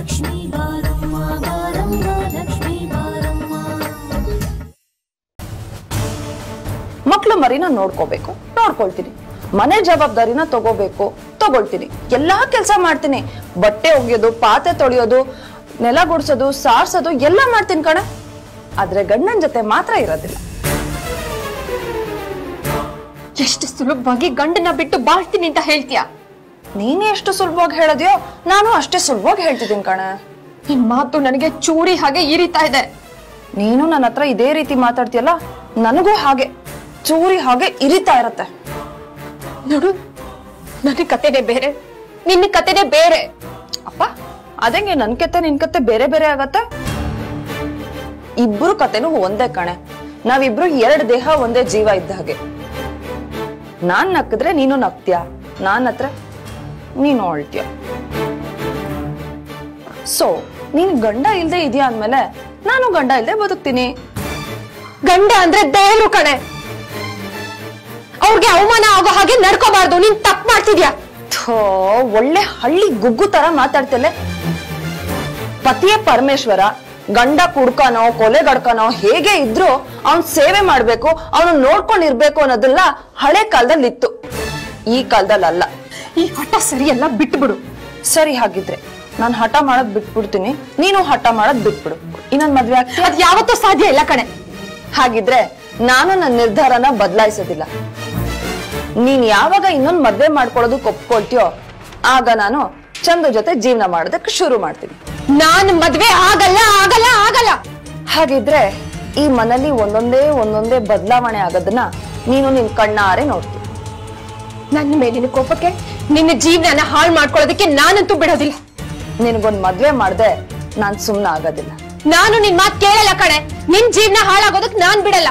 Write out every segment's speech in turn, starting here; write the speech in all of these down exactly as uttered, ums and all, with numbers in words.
Lakshmi Baramma, Baramma, Lakshmi Baramma. ಮಕ್ಕಳು ಮರಿನ ನೋಡ್ಕೋಬೇಕು, ನೋಡ್ಕೊಳ್ತೀನಿ. ಮನೆ ಜವಾಬ್ದಾರಿನ ತಗೋಬೇಕು, ತಗೊಳ್ತೀನಿ. ಎಲ್ಲಾ ಕೆಲಸ ಮಾಡ್ತೀನಿ. ಬಟ್ಟೆ ಒಗೆಯೋದು, ಪಾತ್ರೆ ತೊಳೆಯೋದು, ನೆಲ ಗುಡ್ಸೋದು, ಸಾರ್ಸೋದು ಎಲ್ಲ ಮಾಡ್ತೀನಿ ಕಣೆ. ಆದ್ರೆ ಗಂಡನ ಜೊತೆ ಮಾತ್ರ ಇರೋದಿಲ್ಲ. ಎಷ್ಟು ಸುಲಭವಾಗಿ ಗಂಡನ ಬಿಟ್ಟು ಬಾಳ್ತೀನಿ ಅಂತ ಹೇಳ್ತೀಯಾ? ನೀನೇ ಎಷ್ಟು ಸುಲಭವಾಗಿ ಹೇಳೋದ್ಯೋ ನಾನು ಅಷ್ಟೇ ಸುಲಭವಾಗಿ ಹೇಳ್ತಿದ್ದೀನಿ ಕಣೆ. ನಿನ್ ಮಾತು ನನಗೆ ಚೂರಿ ಹಾಗೆ ಇರಿತಾ ಇದೆ. ನೀನು ನನ್ನ ಹತ್ರ ಇದೇ ರೀತಿ ಮಾತಾಡ್ತೀಯಲ್ಲ, ನನಗೂ ಹಾಗೆ ಚೂರಿ ಹಾಗೆ ಇರಿತಾ ಇರತ್ತೆ. ನೋಡು, ನನ್ನ ಕತೆನೇ ಬೇರೆ, ನಿನ್ನ ಕತೆನೇ ಬೇರೆ. ಅಪ್ಪ, ಅದಂಗೆ ನನ್ ಕತೆ ನಿನ್ ಕತೆ ಬೇರೆ ಬೇರೆ ಆಗತ್ತೆ? ಇಬ್ರು ಕತೆನೂ ಒಂದೇ ಕಣೆ. ನಾವಿಬ್ರು ಎರಡು ದೇಹ ಒಂದೇ ಜೀವ ಇದ್ದ ಹಾಗೆ. ನಾನ್ ನಕ್ಕಿದ್ರೆ ನೀನು ನಗ್ತೀಯ, ನಾನ್ ಹತ್ರ ನೀನು ಅಳ್ತೀಯ. ಸೊ ನೀನ್ ಗಂಡ ಇಲ್ದೆ ಇದೆಯಾ ಅಂದ್ಮೇಲೆ ನಾನು ಗಂಡ ಇಲ್ದೆ ಬದುಕ್ತೀನಿ. ಗಂಡ ಅಂದ್ರೆ ದೇವ್ರು ಕಣೆ. ಅವ್ರಿಗೆ ಅವಮಾನ ಆಗೋ ಹಾಗೆ ನಡ್ಕೋಬಾರ್ದು. ನೀನ್ ತಪ್ಪು ಮಾಡ್ತಿದ್ಯಾ. ಥೋ, ಒಳ್ಳೆ ಹಳ್ಳಿ ಗುಗ್ಗು ತರ ಮಾತಾಡ್ತಿಲ್ಲ. ಪತಿಯೇ ಪರಮೇಶ್ವರ, ಗಂಡ ಕುಡ್ಕನೋ ಕೊಲೆಗಡ್ಕನೋ ಹೇಗೆ ಇದ್ರು ಅವನ್ ಸೇವೆ ಮಾಡ್ಬೇಕು, ಅವನು ನೋಡ್ಕೊಂಡಿರ್ಬೇಕು ಅನ್ನೋದೆಲ್ಲ ಹಳೆ ಕಾಲದಲ್ಲಿ ಇತ್ತು. ಈ ಕಾಲದಲ್ಲಿ ಅಲ್ಲ. ಈ ಹಠ ಸರಿಯಲ್ಲ, ಬಿಟ್ಬಿಡು. ಸರಿ, ಹಾಗಿದ್ರೆ ನಾನ್ ಹಠ ಮಾಡೋದ್ ಬಿಟ್ಬಿಡ್ತೀನಿ, ನೀನು ಹಠ ಮಾಡೋದ್ ಬಿಟ್ಬಿಡು. ಇನ್ನೊಂದ್ ಮದ್ವೆ ಆಗ್ತೀಯ? ಅದ್ ಯಾವತ್ತೂ ಸಾಧ್ಯ ಇಲ್ಲ ಕಣೆ. ಹಾಗಿದ್ರೆ ನಾನು ನನ್ನ ನಿರ್ಧಾರನ ಬದಲಾಯಿಸೋದಿಲ್ಲ. ನೀನ್ ಯಾವಾಗ ಇನ್ನೊಂದ್ ಮದ್ವೆ ಮಾಡ್ಕೊಳ್ಳೋದಕ್ಕೆ ಒಪ್ಕೊಳ್ತೀಯೋ ಆಗ ನಾನು ಚಂದ ಜೊತೆ ಜೀವನ ಮಾಡೋದಕ್ಕೆ ಶುರು ಮಾಡ್ತೀನಿ. ನಾನ್ ಮದ್ವೆ ಆಗಲ್ಲ ಆಗಲ್ಲ ಆಗಲ್ಲ. ಹಾಗಿದ್ರೆ ಈ ಮನೇಲಿ ಒಂದೊಂದೇ ಒಂದೊಂದೇ ಬದಲಾವಣೆ ಆಗೋದನ್ನ ನೀನು ನಿನ್ ಕಣ್ಣಾರೆ ನೋಡ್ತೀನಿ. ನನ್ನ ಮೇಲಿನ ಕೋಪಕ್ಕೆ ನಿನ್ನ ಜೀವನನ ಹಾಳು ಮಾಡ್ಕೊಳ್ಳೋದಕ್ಕೆ ನಾನಂತೂ ಬಿಡೋದಿಲ್ಲ. ನಿನ್ಗೊಂದ್ ಮದ್ವೆ ಮಾಡ್ದೆ ನಾನ್ ಸುಮ್ನ ಆಗೋದಿಲ್ಲ. ನಾನು ನಿನ್ ಮಾತ್ ಕೇಳಲ್ಲ ಕಣೆ. ನಿನ್ ಜೀವನ ಹಾಳಾಗೋದಕ್ ನಾನ್ ಬಿಡಲ್ಲ.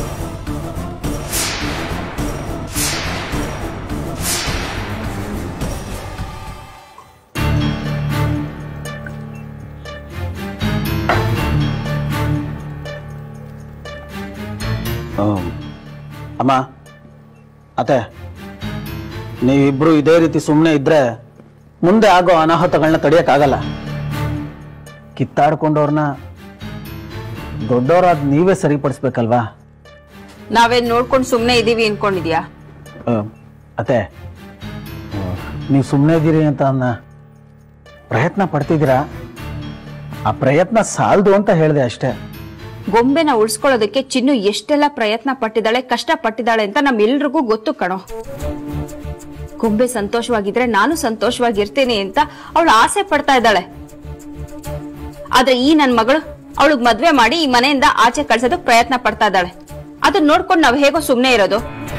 ಅಮ್ಮ, ಅತ್ತೆ, ನೀವಿಬ್ರು ಇದೇ ರೀತಿ ಸುಮ್ಮನೆ ಇದ್ರೆ ಮುಂದೆ ಆಗೋ ಅನಾಹುತಗಳನ್ನ ತಡೆಯಕ್ಕಾಗಲ್ಲ. ಕಿತ್ತಾಡ್ಕೊಂಡವ್ರನ್ನ ದೊಡ್ಡವರಾದ ನೀವೇ ಸರಿಪಡಿಸ್ಬೇಕಲ್ವಾ? ನಾವೇನ್ ನೋಡ್ಕೊಂಡು ಸುಮ್ನೆ ಇದೀವಿ ಅನ್ಕೊಂಡಿದ್ಯಾ? ಅತ್ತೆ, ನೀವು ಸುಮ್ಮನೆ ಇದೀರಿ ಅಂತ ಅನ್ನ ಪ್ರಯತ್ನ ಪಡ್ತಿದ್ದೀರಾ. ಆ ಪ್ರಯತ್ನ ಸಾಲದು ಅಂತ ಹೇಳಿದೆ ಅಷ್ಟೇ. ಗೊಂಬೆನ ಉಳಿಸ್ಕೊಳ್ಳೋದಕ್ಕೆ ಚಿನ್ನು ಎಷ್ಟೆಲ್ಲ ಪ್ರಯತ್ನ ಪಟ್ಟಿದ್ದಾಳೆ, ಕಷ್ಟ ಪಟ್ಟಿದ್ದಾಳೆ ಅಂತ ನಮ್ಮೆಲ್ರಿಗೂ ಗೊತ್ತು ಕಣೋ. ಗೊಂಬೆ ಸಂತೋಷವಾಗಿದ್ರೆ ನಾನು ಸಂತೋಷವಾಗಿರ್ತೀನಿ ಅಂತ ಅವಳು ಆಸೆ ಪಡ್ತಾ ಇದ್ದಾಳೆ. ಆದ್ರೆ ಈ ನನ್ ಮಗಳು ಅವಳಿಗೆ ಮದ್ವೆ ಮಾಡಿ ಈ ಮನೆಯಿಂದ ಆಚೆ ಕಳ್ಸೋದಕ್ ಪ್ರಯತ್ನ ಪಡ್ತಾ ಇದ್ದಾಳೆ. ಅದನ್ನ ನೋಡ್ಕೊಂಡು ನಾವ್ ಹೇಗೋ ಸುಮ್ನೆ ಇರೋದು?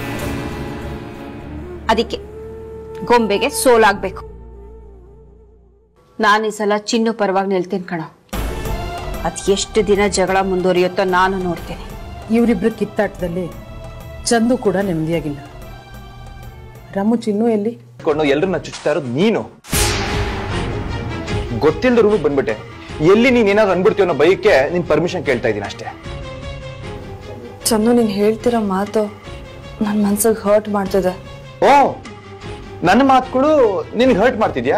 ಅದಕ್ಕೆ ಗೊಂಬೆಗೆ ಸೋಲಾಗ್ಬೇಕು. ನಾನು ಈ ಸಲ ಚಿನ್ನು ಪರವಾಗಿ ನಿಲ್ತೀನಿ ಕಣೋ. ಅದ್ ಎಷ್ಟು ದಿನ ಜಗಳ ಮುಂದುವರಿಯುತ್ತೋ ನಾನು ನೋಡ್ತೇನೆ. ಇವರಿಬ್ರು ಕಿತ್ತಾಟದಲ್ಲಿ ಚಂದು ಕೂಡ ನೆಮ್ಮದಿಯಾಗಿಲ್ಲ. ರಾಮು, ಚಿನ್ನು ಎಲ್ಲಿ? ಎಲ್ಲರನ್ನ ಚುಚ್ತಾ ಇರೋದು ನೀನು. ಗೊತ್ತಿಲ್ಲದ ರೂಮಿಗೆ ಬಂದ್ಬಿಟ್ಟೆ. ಎಲ್ಲಿ ನೀನ್ ಏನಾದ್ರು ಅನ್ಬಿಡ್ತೀವ ಅನ್ನೋ ಬೈಕ್ಕೆ ನಿನ್ ಪರ್ಮಿಷನ್ ಕೇಳ್ತಾ ಇದ್ದೀನಿ ಅಷ್ಟೇ. ಚಂದು, ನೀನ್ ಹೇಳ್ತಿರೋ ಮಾತು ನನ್ ಮನ್ಸಿಗೆ ಹರ್ಟ್ ಮಾಡ್ತಿದೆ. ಓ, ನನ್ನ ಮಾತುಗಳು ನಿನ್ಗೆ ಹರ್ಟ್ ಮಾಡ್ತಿದ್ಯಾ?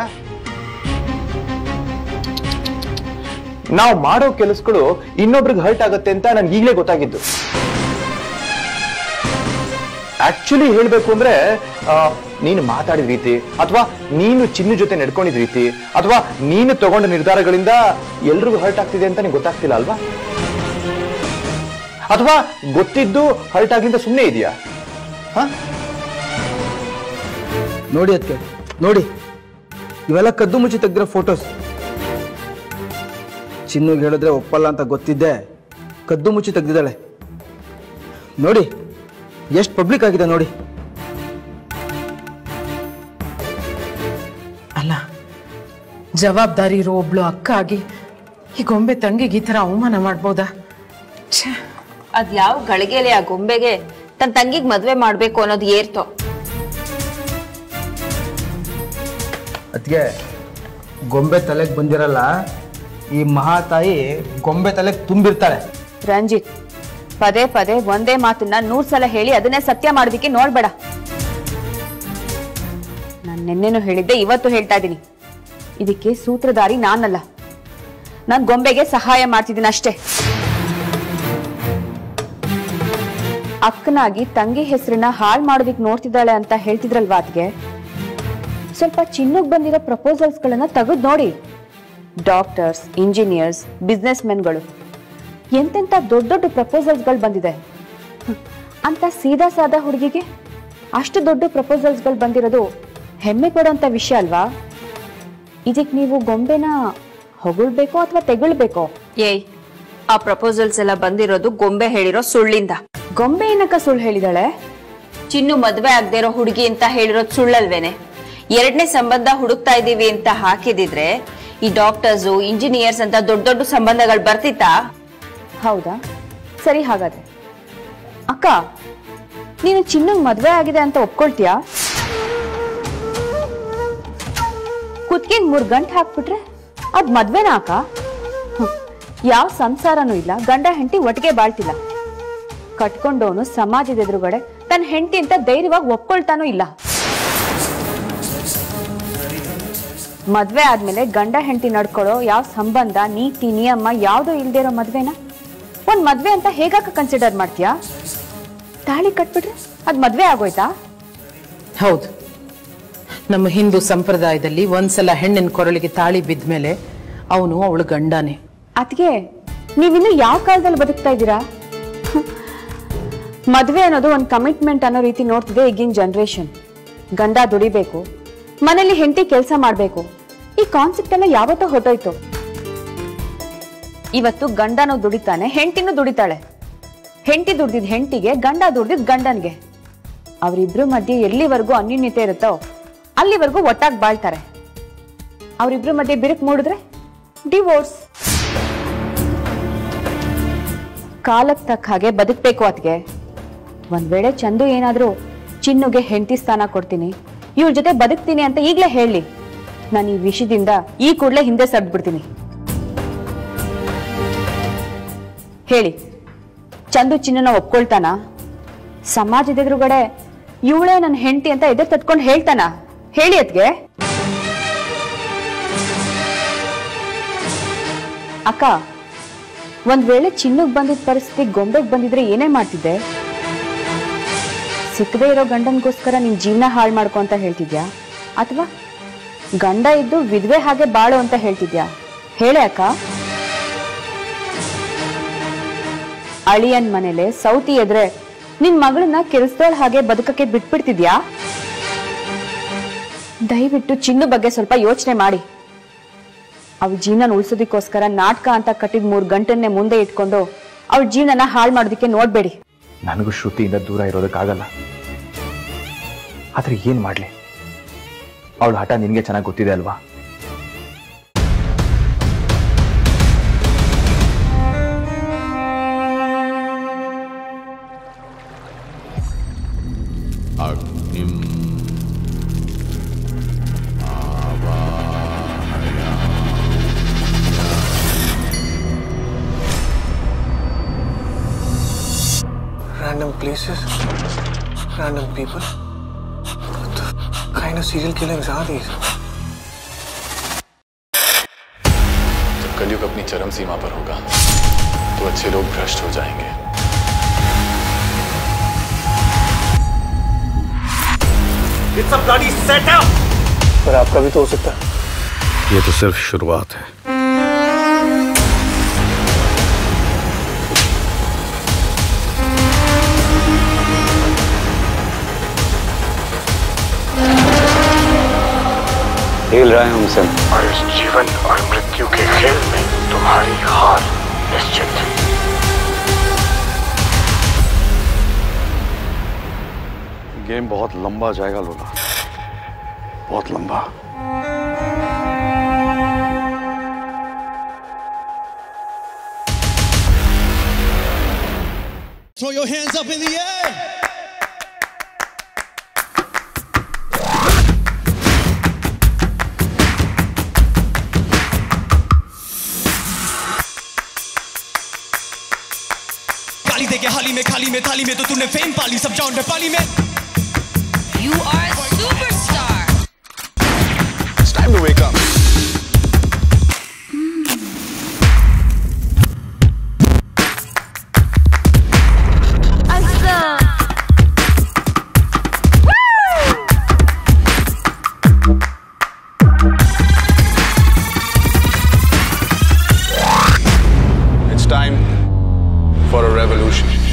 ನಾವು ಮಾಡೋ ಕೆಲಸಗಳು ಇನ್ನೊಬ್ರಿಗೆ ಹರ್ಟ್ ಆಗುತ್ತೆ ಅಂತ ನನ್ಗೆ ಈಗಲೇ ಗೊತ್ತಾಗಿದ್ದು. ಆಕ್ಚುಲಿ ಹೇಳ್ಬೇಕು ಅಂದ್ರೆ ನೀನು ಮಾತಾಡಿದ ರೀತಿ, ಅಥವಾ ನೀನು ಚಿನ್ನು ಜೊತೆ ನಡ್ಕೊಂಡಿದ ರೀತಿ, ಅಥವಾ ನೀನು ತಗೊಂಡ ನಿರ್ಧಾರಗಳಿಂದ ಎಲ್ರಿಗೂ ಹರ್ಟ್ ಆಗ್ತಿದೆ ಅಂತ ನಿಂಗೆ ಗೊತ್ತಾಗ್ತಿಲ್ಲ ಅಲ್ವಾ? ಅಥವಾ ಗೊತ್ತಿದ್ದು ಹರ್ಟ್ ಆಗಿಂದ ಸುಮ್ಮನೆ ಇದೆಯಾ? ನೋಡಿ ಅದಕ್ಕೆ ನೋಡಿ, ಇವೆಲ್ಲ ಕದ್ದು ಮುಚ್ಚಿ ತೆಗ್ದಿರೋ ಫೋಟೋಸ್. ಚಿನ್ನುಗೆ ಹೇಳಿದ್ರೆ ಒಪ್ಪಲ್ಲ ಅಂತ ಗೊತ್ತಿದ್ದೆ ಕದ್ದು ಮುಚ್ಚಿ ತೆಗ್ದಿದ್ದಾಳೆ. ನೋಡಿ ಎಷ್ಟು ಪಬ್ಲಿಕ್ ಆಗಿದೆ ನೋಡಿ. ಅಲ್ಲ, ಜವಾಬ್ದಾರಿ ಇರೋ ಒಬ್ಳು ಅಕ್ಕ ಆಗಿ ಈ ಗೊಂಬೆ ತಂಗಿಗೆ ಈ ತರ ಅವಮಾನ ಮಾಡ್ಬೋದಾ? ಅದ್ ಯಾವ ಗಳಿಗೆಲೆ ಆ ಗೊಂಬೆಗೆ ತನ್ನ ತಂಗಿಗ್ ಮದ್ವೆ ಮಾಡ್ಬೇಕು ಅನ್ನೋದು ಏರ್ತೋ? ಅದಕ್ಕೆ ಗೊಂಬೆ ತಲೆಗೆ ಬಂದಿರಲ್ಲ, ಈ ಮಹಾತಾಯಿ ಗೊಂಬೆ ತಲೆಗೆ ತುಂಬಿರ್ತಾಳೆ. ರಂಜಿತ್, ಪದೇ ಪದೇ ಒಂದೇ ಮಾತನ್ನ ನೂರ್ ಸಲ ಹೇಳಿ ಅದನ್ನೇ ಸತ್ಯ ಮಾಡೋದಿಕ್ಕೆ ನೋಡ್ಬೇಡ. ನಾನ್ ನಿನ್ನೆನೂ ಹೇಳಿದ್ದೆ, ಇವತ್ತು ಹೇಳ್ತಾ ಇದ್ದೀನಿ, ಇದಕ್ಕೆ ಸೂತ್ರಧಾರಿ ನಾನಲ್ಲ, ನಾನ್ ಗೊಂಬೆಗೆ ಸಹಾಯ ಮಾಡ್ತಿದ್ದೀನಿ ಅಷ್ಟೇ. ಅಕ್ಕನಾಗಿ ತಂಗಿ ಹೆಸರನ್ನ ಹಾಳು ಮಾಡೋದಿಕ್ ನೋಡ್ತಿದ್ದಾಳೆ ಅಂತ ಹೇಳ್ತಿದ್ರಲ್ವಾ ಅದ್ಗೆ. ಸ್ವಲ್ಪ ಚಿನ್ನಗ್ ಬಂದಿರೋ ಪ್ರಪೋಸಲ್ಸ್ ಗಳನ್ನ ತೆಗೆದು ನೋಡಿ. ಡಾಕ್ಟರ್ಸ್, ಇಂಜಿನಿಯರ್ಸ್, ಬಿಸ್ನೆಸ್ ಮೆನ್ಗಳು ಎಂತೆಂತ ದೊಡ್ಡ ದೊಡ್ಡ ಪ್ರಪೋಸಲ್ಸ್ ಗಳು ಬಂದಿದೆ. ಅಂತ ಸೀದಾ ಸಾದಾ ಹುಡುಗಿಗೆ ಅಷ್ಟು ದೊಡ್ಡ ಪ್ರಪೋಸಲ್ಸ್ ಗಳು ಬಂದಿರೋದು ಹೆಮ್ಮೆ ಪಡೋಂತ ವಿಷಯ ಅಲ್ವಾ? ಇದಕ್ ನೀವು ಗೊಂಬೆನ ಹೊಗಳ್ಬೇಕೋ ಅಥವಾ ತೆಗಳ್ಬೇಕೋ? ಏಯ್, ಆ ಪ್ರಪೋಸಲ್ಸ್ ಎಲ್ಲ ಬಂದಿರೋದು ಗೊಂಬೆ ಹೇಳಿರೋ ಸುಳ್ಳಿಂದ. ಗೊಂಬೆ ಏನಕ್ಕ ಸುಳ್ಳು ಹೇಳಿದಾಳೆ? ಚಿನ್ನು ಮದ್ವೆ ಆಗದೆ ಇರೋ ಹುಡುಗಿ ಅಂತ ಹೇಳಿರೋದು ಸುಳ್ಳಲ್ವೇನೆ? ಎರಡನೇ ಸಂಬಂಧ ಹುಡುಕ್ತಾ ಇದೀವಿ ಅಂತ ಹಾಕಿದಿದ್ರೆ ಈ ಡಾಕ್ಟರ್ಸು, ಇಂಜಿನಿಯರ್ಸ್ ಅಂತ ದೊಡ್ಡ ದೊಡ್ಡ ಸಂಬಂಧಗಳು ಬರ್ತಿತ್ತಾ? ಹೌದಾ? ಸರಿ, ಹಾಗಾದ್ರೆ ಅಕ್ಕ, ನೀನು ಚಿನ್ನಂಗ್ ಮದ್ವೆ ಆಗಿದೆ ಅಂತ ಒಪ್ಕೊಳ್ತೀಯಾ? ಕುತ್ಕೆಗ್ ಮೂರ್ ಗಂಟೆ ಹಾಕ್ಬಿಟ್ರೆ ಅದ್ ಮದ್ವೆನಾ ಅಕ್ಕ? ಯಾವ ಸಂಸಾರನೂ ಇಲ್ಲ, ಗಂಡ ಹೆಂಡತಿ ಒಟ್ಟಿಗೆ ಬಾಳ್ತಿಲ್ಲ. ಕಟ್ಕೊಂಡವನು ಸಮಾಜದ ಎದುರುಗಡೆ ತನ್ನ ಹೆಂಡತಿ ಅಂತ ಧೈರ್ಯವಾಗಿ ಒಪ್ಕೊಳ್ತಾನೂ ಇಲ್ಲ. ಮದ್ವೆ ಆದ್ಮೇಲೆ ಗಂಡ ಹೆಂಡತಿ ನಡ್ಕೊಳ್ಳೋ ಯಾವ ಸಂಬಂಧ, ನೀತಿ, ನಿಯಮ ಯಾವ್ದು ಇಲ್ದೇ ಇರೋ ಮದ್ವೆನ ಒಂದ್ ಮದ್ವೆ ಅಂತ ಹೇಗಾಕ ಕನ್ಸಿಡರ್ ಮಾಡ್ತೀಯಾ? ತಾಳಿ ಕಟ್ಬಿಟ್ರೆ ಅದ್ ಮದ್ವೆ ಆಗೋಯ್ತಾ? ಹೌದು, ನಮ್ಮ ಹಿಂದೂ ಸಂಪ್ರದಾಯದಲ್ಲಿ ಒಂದ್ಸಲ ಹೆಣ್ಣಿನ ಕೊರಳಿಗೆ ತಾಳಿ ಬಿದ್ಮೇಲೆ ಅವನು ಅವಳು ಗಂಡನೇ. ಅದ್ಗೆ ನೀವಿನ್ನು ಯಾವ ಕಾಲದಲ್ಲಿ ಬದುಕ್ತಾ ಇದ್ದೀರಾ? ಮದ್ವೆ ಅನ್ನೋದು ಒಂದ್ ಕಮಿಟ್ಮೆಂಟ್ ಅನ್ನೋ ರೀತಿ ನೋಡ್ತಿದೆ ಈಗಿನ ಜನರೇಷನ್. ಗಂಡ ದುಡಿಬೇಕು, ಮನೇಲಿ ಹೆಂಡತಿ ಕೆಲಸ ಮಾಡ್ಬೇಕು, ಈ ಕಾನ್ಸೆಪ್ಟ್ ಎಲ್ಲ ಯಾವತ್ತೋ ಹೊಟ್ಟೋಯ್ತು. ಇವತ್ತು ಗಂಡನೂ ದುಡಿತಾನೆ, ಹೆಂಡತಿನೂ ದುಡಿತಾಳೆ. ಹೆಂಡತಿ ದುಡ್ದಿದ್ ಹೆಂಡತಿಗೆ, ಗಂಡ ದುಡ್ದಿದ್ ಗಂಡನ್ಗೆ. ಅವರಿಬ್ರು ಮಧ್ಯೆ ಎಲ್ಲಿವರೆಗೂ ಅನ್ಯೂನ್ಯತೆ ಇರುತ್ತೋ ಅಲ್ಲಿವರೆಗೂ ಒಟ್ಟಾಗಿ ಬಾಳ್ತಾರೆ. ಅವರಿಬ್ರು ಮಧ್ಯೆ ಬಿರುಕು ಮೂಡಿದ್ರೆ ಡಿವೋರ್ಸ್. ಕಾಲಕ್ಕೆ ತಕ್ಕ ಹಾಗೆ ಬದುಕ್ಬೇಕು. ಅದ್ಗೆ ಒಂದ್ ವೇಳೆ ಚಂದು ಏನಾದ್ರೂ ಚಿನ್ನುಗೆ ಹೆಂಡತಿ ಸ್ಥಾನ ಕೊಡ್ತೀನಿ, ಇವ್ರ ಜೊತೆ ಬದುಕ್ತೀನಿ ಅಂತ ಈಗ್ಲೇ ಹೇಳಿ, ನಾನು ಈ ವಿಷಯದಿಂದ ಈ ಕೂಡಲೇ ಹಿಂದೆ ಸರಿದ್ಬಿಡ್ತೀನಿ. ಹೇಳಿ, ಚಂದು ಚಿನ್ನನ ಒಪ್ಕೊಳ್ತಾನ? ಸಮಾಜದ ಎದುರುಗಡೆ ಇವಳೇ ನನ್ನ ಹೆಂಡತಿ ಅಂತ ಎದೆ ತಟ್ಕೊಂಡು ಹೇಳ್ತಾನ? ಹೇಳಿ ಅದ್ಗೆ. ಅಕ್ಕ, ಒಂದ್ ವೇಳೆ ಚಿನ್ನಗ್ ಬಂದಿದ್ದ ಪರಿಸ್ಥಿತಿ ಗೊಂಬೆಗ್ ಬಂದಿದ್ರೆ ಏನೇ ಮಾಡ್ತಿದ್ದೆ? ಸಿಕ್ಕದೇ ಇರೋ ಗಂಡನ್ಗೋಸ್ಕರ ನಿನ್ ಜೀವನ ಹಾಳು ಮಾಡ್ಕೊ ಅಂತ ಹೇಳ್ತಿದ್ಯಾ, ಅಥವಾ ಗಂಡ ಇದ್ದು ವಿಧವೆ ಹಾಗೆ ಬಾಳು ಅಂತ ಹೇಳ್ತಿದ್ಯಾ? ಹೇಳೆ ಅಕ್ಕ. ಅಳಿಯನ್ ಮನೇಲೆ ಸೌತಿ ಎದ್ರೆ ನಿನ್ ಮಗಳನ್ನ ಕೆಲ್ಸದೋಳ್ ಹಾಗೆ ಬದುಕಕ್ಕೆ ಬಿಟ್ಬಿಡ್ತಿದ್ಯಾ? ದಯವಿಟ್ಟು ಚಿನ್ನು ಬಗ್ಗೆ ಸ್ವಲ್ಪ ಯೋಚನೆ ಮಾಡಿ. ಅವಳ ಜೀವನ ಉಳಿಸೋದಕ್ಕೋಸ್ಕರ ನಾಟಕ ಅಂತ ಕಟ್ಟಿದ ಮೂರ್ ಗಂಟನ್ನೇ ಮುಂದೆ ಇಟ್ಕೊಂಡು ಅವಳ ಜೀವನನ ಹಾಳು ಮಾಡೋದಕ್ಕೆ ನೋಡ್ಬೇಡಿ. ನನಗೂ ಶ್ರುತಿಯಿಂದ ದೂರ ಇರೋದಕ್ಕಾಗಲ್ಲ. ಆದ್ರೆ ಏನ್ ಮಾಡ್ಲಿ, ಅವಳ ಹಠ ನಿನ್ಗೆ ಚೆನ್ನಾಗಿ ಗೊತ್ತಿದೆ ಅಲ್ವಾ? Random places, random people. What the kind of serial killings are these? जब कलयुग अपनी चरम सीमा पर होगा तो अच्छे लोग भ्रष्ट हो जाएंगे. It's a bloody setup. पर आपका भी तो हो सकता है. ये तो सिर्फ शुरुआत है. खेल रहे हैं हमसे, और इस जीवन और मृत्यु के खेल में तुम्हारी हार निश्चित है. गेम बहुत लंबा जाएगा लोला, बहुत लंबा. Throw your hands up in the air. गाली दे के हाली में खाली में थाली में तो तूने फेम पाली, सब जाऊं पाली में. You are a superstar. It's time to wake up. time for a revolution.